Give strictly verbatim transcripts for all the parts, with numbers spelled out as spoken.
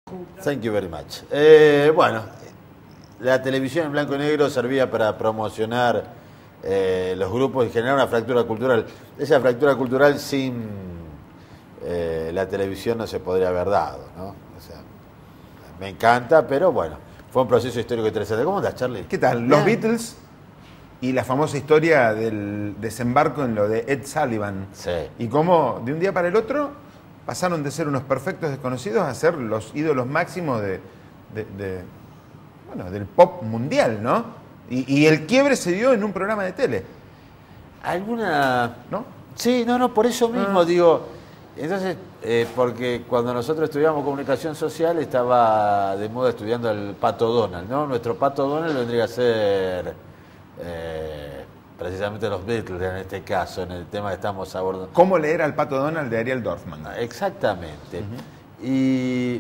Thank you very much. Eh, bueno, la televisión en blanco y negro servía para promocionar eh, los grupos y generar una fractura cultural. Esa fractura cultural sin eh, la televisión no se podría haber dado, ¿no? O sea, me encanta, pero bueno, fue un proceso histórico interesante. ¿Cómo estás, Charlie? ¿Qué tal? Los Beatles y la famosa historia del desembarco en lo de Ed Sullivan. Sí. Y cómo de un día para el otro pasaron de ser unos perfectos desconocidos a ser los ídolos máximos de, de, de, bueno, del pop mundial, ¿no? Y, y el quiebre se dio en un programa de tele. ¿Alguna...? ¿No? Sí, no, no, por eso mismo Ah. digo... Entonces, eh, porque cuando nosotros estudiamos comunicación social estaba de moda estudiando el Pato Donald, ¿no? Nuestro Pato Donald vendría a ser eh, precisamente los Beatles en este caso, en el tema que estamos abordando. ¿Cómo leer al Pato Donald de Ariel Dorfman? Exactamente. Uh-huh. Y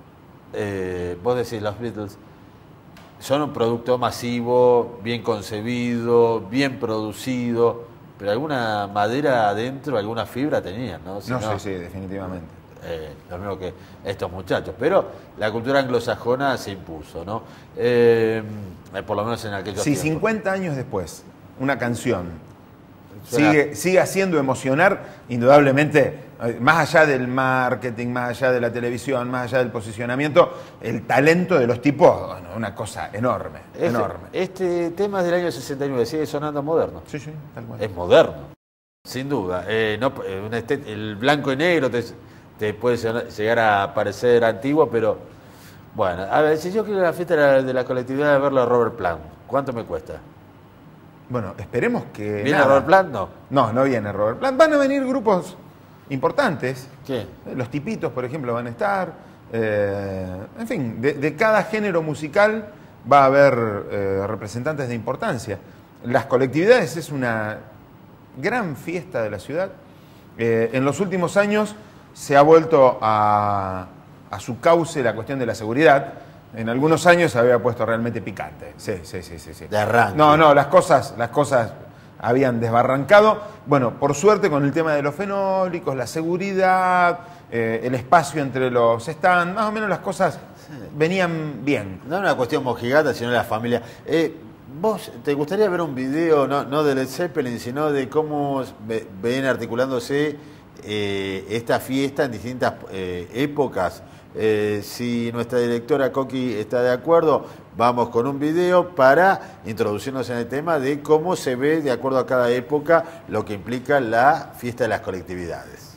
eh, vos decís, los Beatles son un producto masivo, bien concebido, bien producido, pero alguna madera adentro, alguna fibra tenían, ¿no? Si no, no, sí, sí, definitivamente. Eh, lo mismo que estos muchachos. Pero la cultura anglosajona se impuso, ¿no? Eh, por lo menos en aquellos Si tiempos. cincuenta años después una canción Suena... sigue, sigue haciendo emocionar, indudablemente, más allá del marketing, más allá de la televisión, más allá del posicionamiento, el talento de los tipos, bueno, una cosa enorme, este, enorme. Este tema es del año sesenta y nueve, sigue sonando moderno. Sí, sí, tal cual. Es moderno, sin duda. Eh, no, un estet... El blanco y negro te, te puede llegar a parecer antiguo, pero bueno, a ver, si yo quiero la fiesta de la, de la colectividad de verlo a Robert Plant, ¿cuánto me cuesta? Bueno, esperemos que... ¿Viene nada. Robert Plant? No. No, no viene Robert Plant. Van a venir grupos importantes. ¿Qué? Los Tipitos, por ejemplo, van a estar. Eh, en fin, de, de cada género musical va a haber eh, representantes de importancia. Las colectividades es una gran fiesta de la ciudad. Eh, en los últimos años se ha vuelto a, a su cauce la cuestión de la seguridad. En algunos años se había puesto realmente picante. Sí, sí, sí, sí, sí. De arranque. No, no, las cosas, las cosas habían desbarrancado. Bueno, por suerte con el tema de los fenólicos, la seguridad, eh, el espacio entre los stands, más o menos las cosas venían bien. No es una cuestión mojigata, sino de la familia. Eh, ¿Vos te gustaría ver un video, no, no de Led Zeppelin, sino de cómo ve, viene articulándose eh, esta fiesta en distintas eh, épocas? Eh, si nuestra directora Coqui está de acuerdo, vamos con un video para introducirnos en el tema de cómo se ve de acuerdo a cada época lo que implica la fiesta de las colectividades.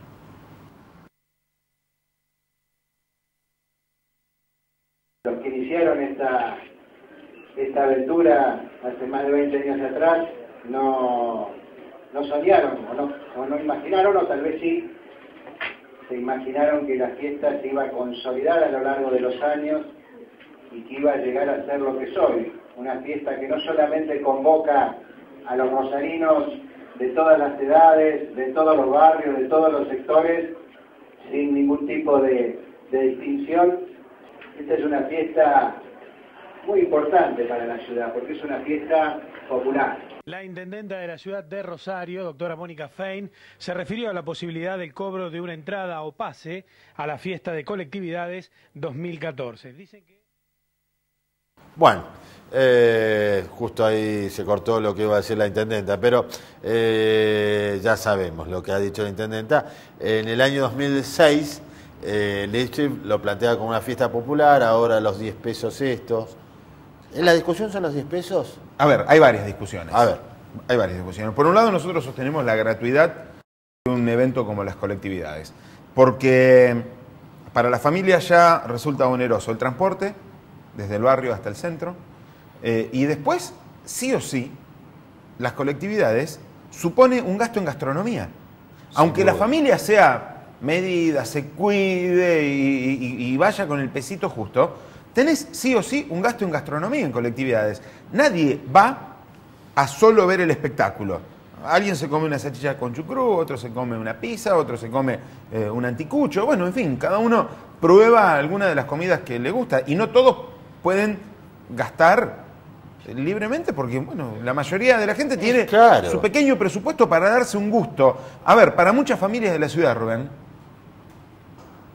Los que iniciaron esta, esta aventura hace más de veinte años atrás no, no soñaron o no, o no imaginaron, o tal vez sí, se imaginaron que la fiesta se iba a consolidar a lo largo de los años y que iba a llegar a ser lo que es hoy. Una fiesta que no solamente convoca a los rosarinos de todas las edades, de todos los barrios, de todos los sectores, sin ningún tipo de, de distinción. Esta es una fiesta muy importante para la ciudad, porque es una fiesta popular. La intendenta de la ciudad de Rosario, doctora Mónica Fein, se refirió a la posibilidad del cobro de una entrada o pase a la fiesta de colectividades dos mil catorce. Dicen que... Bueno, eh, justo ahí se cortó lo que iba a decir la intendenta, pero eh, ya sabemos lo que ha dicho la intendenta. En el año dos mil seis, eh, Leipzig lo plantea como una fiesta popular, ahora los diez pesos estos. ¿En la discusión son los diez pesos? A ver, hay varias discusiones. A ver. Hay varias discusiones. Por un lado, nosotros sostenemos la gratuidad de un evento como las colectividades, porque para la familia ya resulta oneroso el transporte, desde el barrio hasta el centro, eh, y después, sí o sí, las colectividades supone un gasto en gastronomía. Sin Aunque duda. La familia sea medida, se cuide y, y, y vaya con el pesito justo, tenés sí o sí un gasto en gastronomía en colectividades. Nadie va a solo ver el espectáculo. Alguien se come una salchicha con chucrú, otro se come una pizza, otro se come eh, un anticucho. Bueno, en fin, cada uno prueba alguna de las comidas que le gusta y no todos pueden gastar libremente porque, bueno, la mayoría de la gente tiene claro. su pequeño presupuesto para darse un gusto. A ver, para muchas familias de la ciudad, Rubén,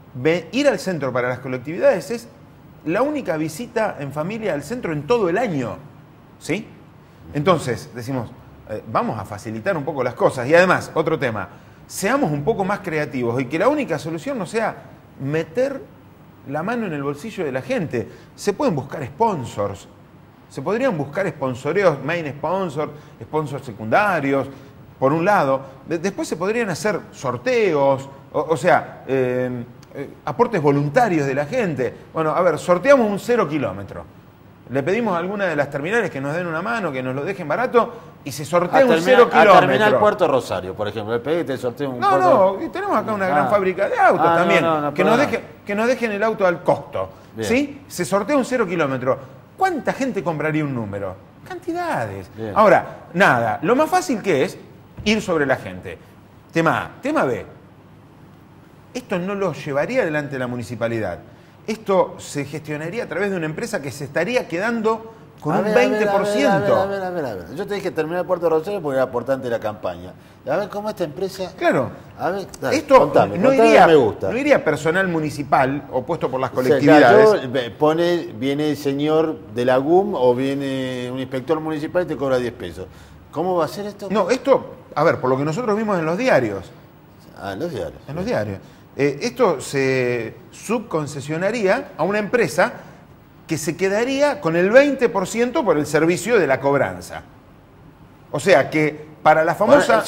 ve, ir al centro para las colectividades es la única visita en familia al centro en todo el año, ¿sí? Entonces, decimos, eh, vamos a facilitar un poco las cosas. Y además, otro tema, seamos un poco más creativos y que la única solución no sea meter la mano en el bolsillo de la gente. Se pueden buscar sponsors, se podrían buscar sponsoreos, main sponsor, sponsors secundarios, por un lado. Después se podrían hacer sorteos, o, o sea, eh, eh, aportes voluntarios de la gente. Bueno, a ver, sorteamos un cero kilómetro. Le pedimos a alguna de las terminales que nos den una mano, que nos lo dejen barato, y se sortea A un terminar- cero A kilómetro. terminar Puerto Rosario, por ejemplo. Le pedí y te sorteo un No, puerto- no, y tenemos acá una gran Ah. fábrica de autos Ah, no, también. no, no, que, nos perdón. deje- que nos dejen el auto al costo. Bien. ¿Sí? Se sortea un cero kilómetro. ¿Cuánta gente compraría un número? Cantidades. Bien. Ahora, nada, lo más fácil que es ir sobre la gente. Tema A. Tema B. Esto no lo llevaría adelante la municipalidad. Esto se gestionaría a través de una empresa que se estaría quedando con A un ver, a ver, veinte a por ver, ciento. A ver, a ver, a ver, a ver. Yo te dije terminar Puerto Rosario porque era aportante de la campaña. A ver cómo esta empresa. Claro. A ver, dale, Esto contame, no, contame, iría, me gusta. no iría personal municipal opuesto por las O sea, colectividades. claro, yo, pone, viene el señor de la G U M o viene un inspector municipal y te cobra diez pesos. ¿Cómo va a ser esto? No, esto, a ver, por lo que nosotros vimos en los diarios, Ah, en los diarios. en los diarios, eh, esto se subconcesionaría a una empresa que se quedaría con el veinte por ciento por el servicio de la cobranza. O sea que para la famosa...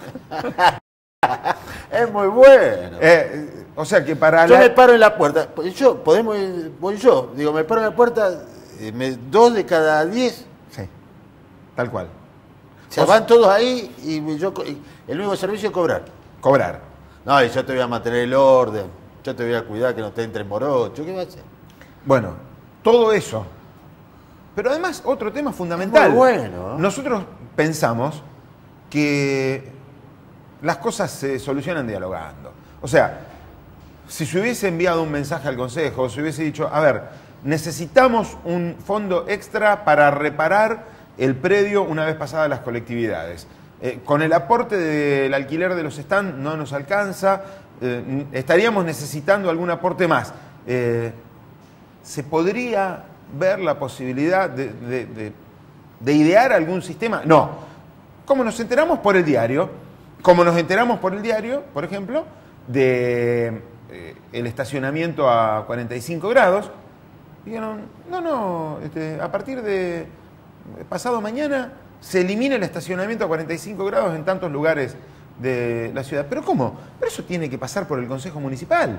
Es muy bueno. eh, o sea que para Yo la... me paro en la puerta. Yo, podemos ir- voy yo. Digo, me paro en la puerta, eh, me- dos de cada diez. Sí, tal cual. Se O van todos ahí y yo co- y el único servicio es cobrar. Cobrar. No, y yo te voy a mantener el orden, yo te voy a cuidar que no te entre morocho, ¿qué va a hacer? Bueno, todo eso. Pero además, otro tema fundamental. muy bueno. Nosotros pensamos que las cosas se solucionan dialogando. O sea, si se hubiese enviado un mensaje al Consejo, se hubiese dicho, a ver, necesitamos un fondo extra para reparar el predio una vez pasadas las colectividades. Eh, con el aporte del alquiler de los stands no nos alcanza, eh, estaríamos necesitando algún aporte más. Eh, ¿Se podría ver la posibilidad de, de- de- de idear algún sistema? No. Como nos enteramos por el diario, como nos enteramos por el diario, por ejemplo, de eh, el estacionamiento a cuarenta y cinco grados, dijeron, no, no, este, a partir de pasado mañana se elimina el estacionamiento a cuarenta y cinco grados en tantos lugares de la ciudad. ¿Pero cómo? Pero eso tiene que pasar por el Consejo Municipal.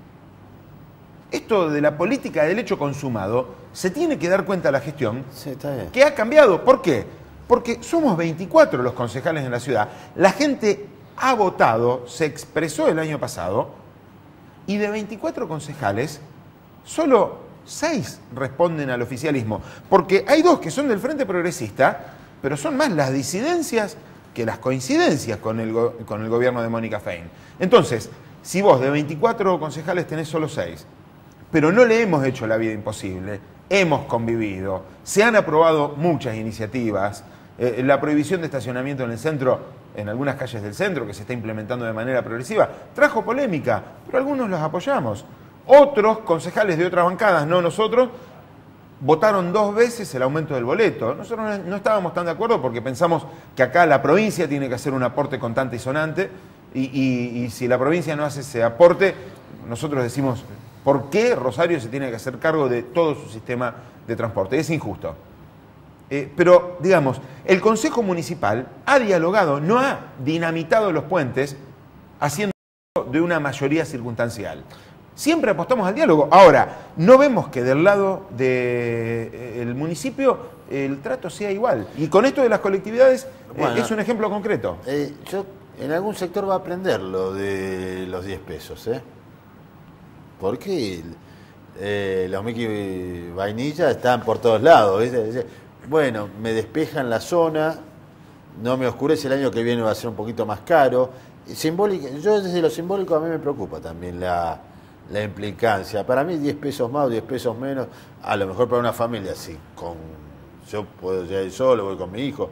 Esto de la política del hecho consumado, se tiene que dar cuenta la gestión Sí, está bien. que ha cambiado. ¿Por qué? Porque somos veinticuatro los concejales en la ciudad. La gente ha votado, se expresó el año pasado, y de veinticuatro concejales, solo seis responden al oficialismo. Porque hay dos que son del Frente Progresista, pero son más las disidencias que las coincidencias con el, go- con el gobierno de Mónica Fein. Entonces, si vos de veinticuatro concejales tenés solo seis, pero no le hemos hecho la vida imposible, hemos convivido, se han aprobado muchas iniciativas, eh, la prohibición de estacionamiento en el centro, en algunas calles del centro, que se está implementando de manera progresiva, trajo polémica, pero algunos los apoyamos. Otros concejales de otras bancadas, no nosotros, votaron dos veces el aumento del boleto. Nosotros no- no estábamos tan de acuerdo porque pensamos que acá la provincia tiene que hacer un aporte contante y sonante, y, y- y si la provincia no hace ese aporte, nosotros decimos, ¿por qué Rosario se tiene que hacer cargo de todo su sistema de transporte? Es injusto. Eh, pero, digamos, el Consejo Municipal ha dialogado, no ha dinamitado los puentes haciendo de una mayoría circunstancial. Siempre apostamos al diálogo. Ahora, no vemos que del lado del municipio el trato sea igual. Y con esto de las colectividades eh, Bueno. es un ejemplo concreto. Eh, yo, en algún sector va a aprender lo de los diez pesos, ¿eh? Porque eh, los Mickey Vainilla están por todos lados, ¿viste? Dice, bueno, me despejan la zona, no me oscurece, el año que viene va a ser un poquito más caro. Simbólica, yo desde lo simbólico a mí me preocupa también la, la implicancia. Para mí diez pesos más o diez pesos menos, a lo mejor para una familia, sí, con, yo puedo ya ir solo, voy con mi hijo,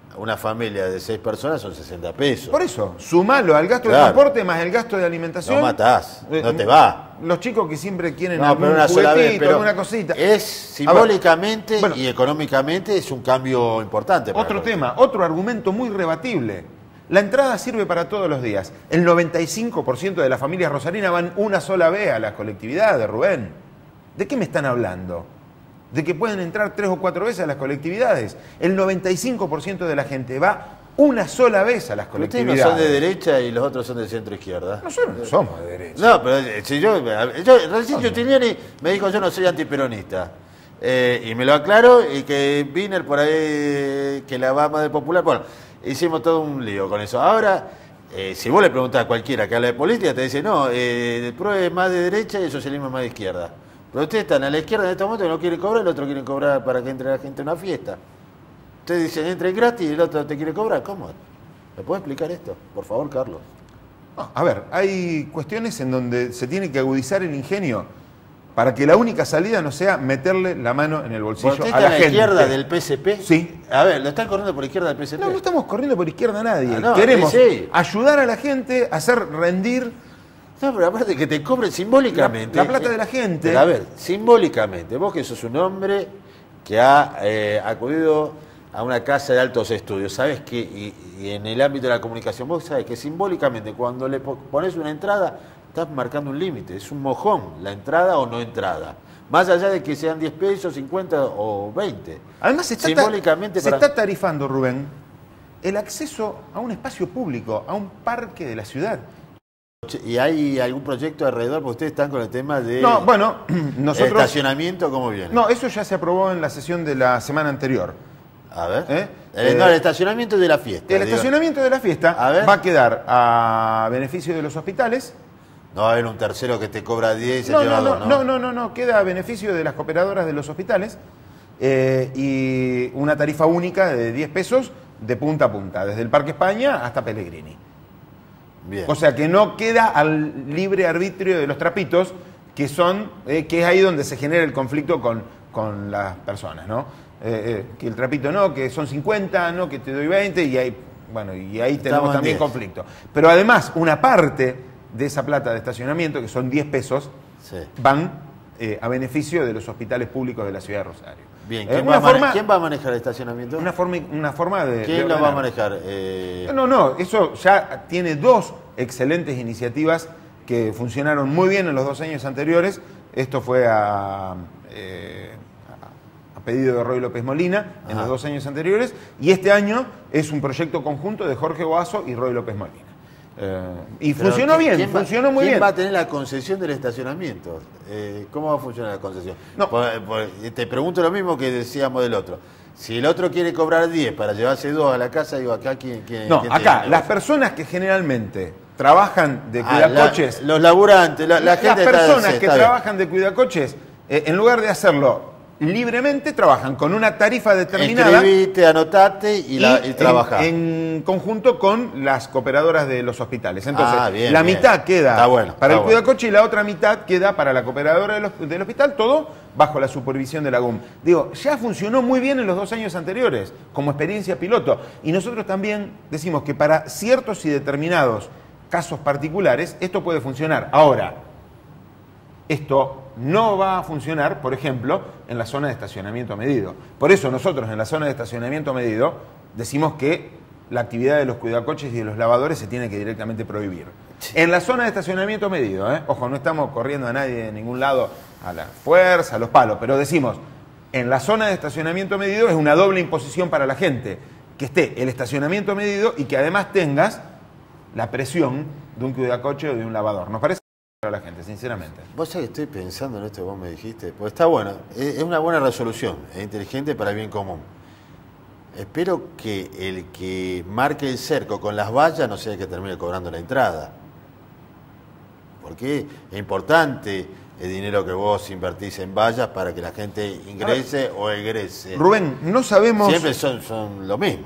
una familia de seis personas son sesenta pesos. Por eso, sumalo al gasto Claro. de transporte más el gasto de alimentación. No matás, Eh, no te va. Los chicos que siempre quieren No, algún pero una sola vez, juguetito, pero alguna cosita. es simbólicamente bueno. y económicamente es un cambio importante. para Otro la tema, otro argumento muy rebatible. La entrada sirve para todos los días. El noventa y cinco por ciento de las familias rosarinas van una sola vez a las colectividades, Rubén. ¿De qué me están hablando? ¿De que pueden entrar tres o cuatro veces a las colectividades? El noventa y cinco por ciento de la gente va una sola vez a las Ustedes colectividades. no son de derecha y los otros son de centro izquierda. Nosotros no somos de derecha. No, pero eh, si yo, yo recién Giustiniani me dijo yo no soy antiperonista. Eh, y me lo aclaro y que Wiener por ahí que la va más de popular. Bueno, hicimos todo un lío con eso. Ahora, eh, si vos le preguntás a cualquiera que habla de política, te dice, no, eh, el PRO es más de derecha y el socialismo es más de izquierda. Pero ustedes están a la izquierda en este momento y no quieren cobrar, el otro quiere cobrar para que entre la gente a una fiesta. Ustedes dicen, entre gratis y el otro te quiere cobrar. ¿Cómo? ¿Me puede explicar esto? Por favor, Carlos. No, a ver, hay cuestiones en donde se tiene que agudizar el ingenio para que la única salida no sea meterle la mano en el bolsillo ¿Usted a está la a la gente. izquierda del P S P? Sí. A ver, ¿lo están corriendo por izquierda del P S P? No, no estamos corriendo por izquierda a nadie. Ah, no, Queremos sí, sí. ayudar a la gente a hacer rendir No, pero aparte que te cobren simbólicamente. La- la plata de la gente. Pero a ver, simbólicamente, vos que sos un hombre que ha eh, acudido a una casa de altos estudios, sabes que, y, y en el ámbito de la comunicación, vos sabes que simbólicamente cuando le po- pones una entrada, estás marcando un límite, es un mojón, la entrada o no entrada. Más allá de que sean diez pesos, cincuenta o veinte. Además, se está, simbólicamente se para- está tarifando, Rubén, el acceso a un espacio público, a un parque de la ciudad. ¿Y hay algún proyecto alrededor? Porque ustedes están con el tema de No, bueno, el nosotros... estacionamiento, ¿cómo viene? No, eso ya se aprobó en la sesión de la semana anterior. A ver. ¿Eh? El, no, Eh, el estacionamiento de la fiesta. El digo. estacionamiento de la fiesta A ver. va a quedar a beneficio de los hospitales. No va a haber un tercero que te cobra diez y se No, lleva no, no, dos, no, no, no, no, queda a beneficio de las cooperadoras de los hospitales eh, y una tarifa única de diez pesos de punta a punta, desde el Parque España hasta Pellegrini. Bien. O sea que no queda al libre arbitrio de los trapitos, que son, eh, que es ahí donde se genera el conflicto con, con las personas, ¿no? Eh, eh, que el trapito no, que son cincuenta, no, que te doy veinte, y ahí, bueno, y ahí tenemos Estamos en también diez. conflicto. Pero además, una parte de esa plata de estacionamiento, que son diez pesos, Sí. van eh, a beneficio de los hospitales públicos de la ciudad de Rosario. Bien. Eh, ¿Quién, una va a mane- forma- ¿Quién va a manejar el estacionamiento? Una forma, una forma de... ¿Quién de lo va a ordenar. manejar? Eh, No, no, eso ya tiene dos excelentes iniciativas que funcionaron muy bien en los dos años anteriores. Esto fue a, eh, a- a pedido de Roy López Molina en Ajá. los dos años anteriores, y este año es un proyecto conjunto de Jorge Boazo y Roy López Molina. Eh, y pero funcionó ¿quién- bien, quién va- funcionó muy ¿Quién bien. va a tener la concesión del estacionamiento? Eh, ¿Cómo va a funcionar la concesión? No. Por- por- te pregunto lo mismo que decíamos del otro. Si el otro quiere cobrar diez para llevarse dos a la casa, digo, acá quién, quién No, quién acá, tiene las negocio? personas que generalmente trabajan de Ah, cuidacoches, la- los laburantes, la, la las gente está- personas sí, que está bien. trabajan de cuidacoches, eh, en lugar de hacerlo libremente, trabajan con una tarifa determinada. Escribite, anotate y, la, y en- trabajá. En, conjunto con las cooperadoras de los hospitales. Entonces, Ah, bien, la bien. mitad queda Está bueno, para está el bueno. cuidacoche y la otra mitad queda para la cooperadora del, hos- del hospital, todo bajo la supervisión de la G U M. Digo, ya funcionó muy bien en los dos años anteriores, como experiencia piloto. Y nosotros también decimos que para ciertos y determinados casos particulares, esto puede funcionar. Ahora, esto no va a funcionar, por ejemplo, en la zona de estacionamiento medido. Por eso nosotros en la zona de estacionamiento medido decimos que la actividad de los cuidacoches y de los lavadores se tiene que directamente prohibir. En la zona de estacionamiento medido, ¿eh? Ojo, no estamos corriendo a nadie de ningún lado a la fuerza, a los palos, pero decimos, en la zona de estacionamiento medido es una doble imposición para la gente, que esté el estacionamiento medido y que además tengas la presión de un cuidacoche o de un lavador. Nos parece para la gente, sinceramente. Vos sabés que estoy pensando en esto que vos me dijiste, pues está bueno, es es una buena resolución, es inteligente para el bien común. Espero que el que marque el cerco con las vallas no sea el que termine cobrando la entrada. Porque es importante el dinero que vos invertís en vallas para que la gente ingrese o egrese. Rubén, no sabemos... Siempre son, son los mismos.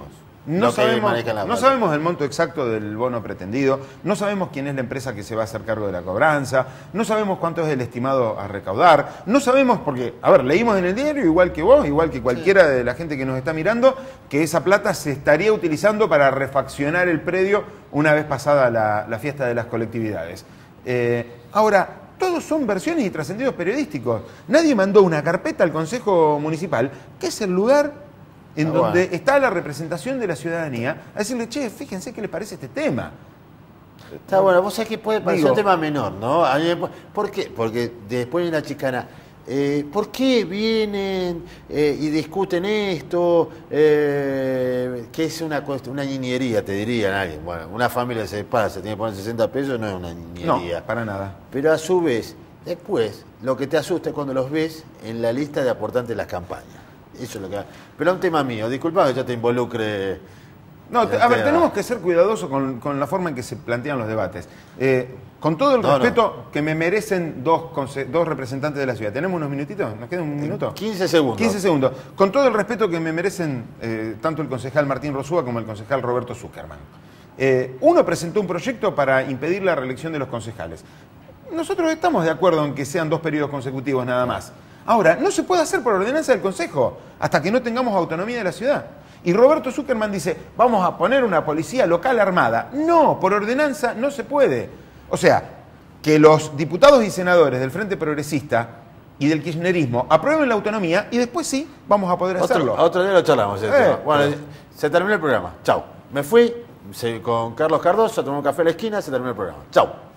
No, lo que sabemos, manejan las no bases. sabemos el monto exacto del bono pretendido, no sabemos quién es la empresa que se va a hacer cargo de la cobranza, no sabemos cuánto es el estimado a recaudar, no sabemos porque, a ver, leímos en el diario, igual que vos, igual que cualquiera de la gente que nos está mirando, que esa plata se estaría utilizando para refaccionar el predio una vez pasada la, la fiesta de las colectividades. Eh, ahora, todos son versiones y trascendidos periodísticos. Nadie mandó una carpeta al Consejo Municipal, que es el lugar en Ah, donde bueno. está la representación de la ciudadanía, a decirle, che, fíjense qué les parece este tema. Está bueno, vos sabés que puede parecer Digo- un tema menor, ¿no? A mí me pu- ¿Por qué? Porque después viene la chicana. Eh, ¿Por qué vienen eh, y discuten esto? Eh, que es una cuest- una niñería, te dirían alguien. Bueno, una familia se para, se tiene que poner sesenta pesos, no es una No, niñería. para nada. Pero a su vez, después, lo que te asusta es cuando los ves en la lista de aportantes de las campañas. Eso es lo que... Pero es un tema mío, disculpa que yo te involucre... No, en te- el a ver, tema. tenemos que ser cuidadosos con, con la forma en que se plantean los debates. Eh, con todo el No, respeto que me merecen dos, conse- dos representantes de la ciudad. ¿Tenemos unos minutitos? ¿Nos queda un minuto? quince segundos. quince segundos. Con todo el respeto que me merecen eh, tanto el concejal Martín Rosúa como el concejal Roberto Zuckerman. Eh, uno presentó un proyecto para impedir la reelección de los concejales. Nosotros estamos de acuerdo en que sean dos periodos consecutivos nada más. Ahora, no se puede hacer por ordenanza del Consejo hasta que no tengamos autonomía de la ciudad. Y Roberto Zuckerman dice, vamos a poner una policía local armada. No, por ordenanza no se puede. O sea, que los diputados y senadores del Frente Progresista y del kirchnerismo aprueben la autonomía y después sí vamos a poder hacerlo. Otro, otro día lo charlamos. ese Eh, tema. Bueno, pero- se terminó el programa. Chau. Me fui se- con Carlos Cardoso, tomé un café a la esquina, se terminó el programa. Chau.